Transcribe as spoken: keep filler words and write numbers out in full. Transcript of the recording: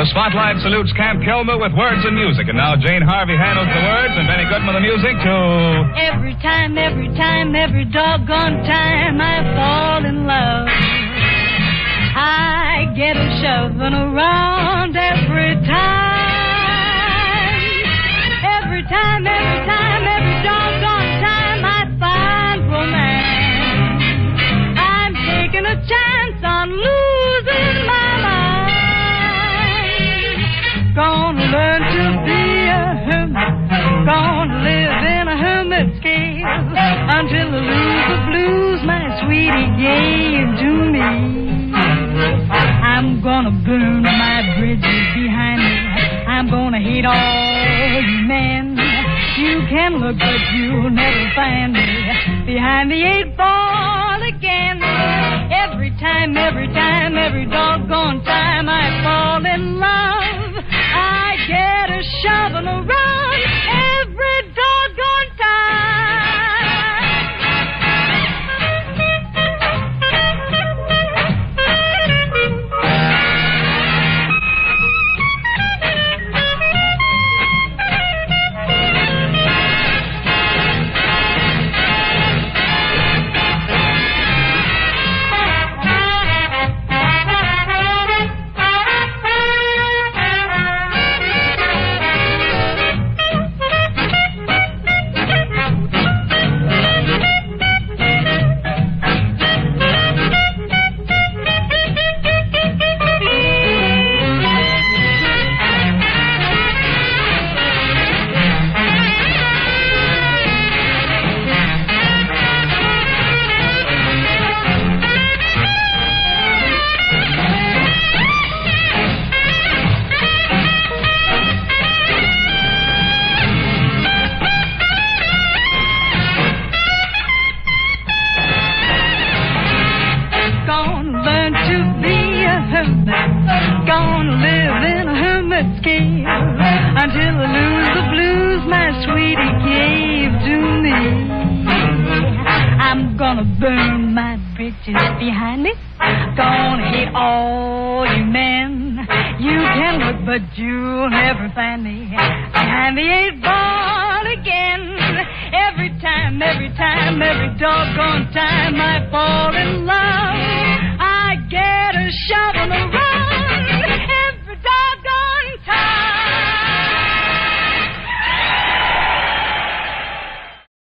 The spotlight salutes Camp Kilmer with words and music. And now Jane Harvey handles the words and Benny Goodman the music to... Every time, every time, every doggone time I fall in love, I get a shoving around every time. Every time, every time, every doggone time I find romance, I'm taking a chance on losing my mind. Gonna learn to be a hermit, gonna live in a hermit's cave until I lose the blues my sweetie gave to me. I'm gonna burn my bridges behind me, I'm gonna hate all you men. You can look but you'll never find me behind the eight ball again. Every time, every time, every doggone time I fall in love, I get a shoving around every doggone gonna live in a hermit's cave until I lose the blues my sweetie gave to me. I'm gonna burn my bridges behind me, gonna hate all you men. You can look but you'll never find me behind the eight ball again. Every time, every time, every doggone time I fall in love, I get a shovel around